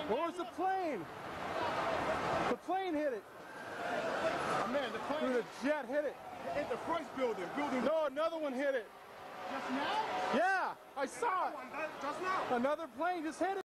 What was the plane? The plane hit it. Oh, man, the plane. The jet hit it. Hit the first building. No, another one hit it. Just now? Yeah, I saw it. Just now? Another plane just hit it.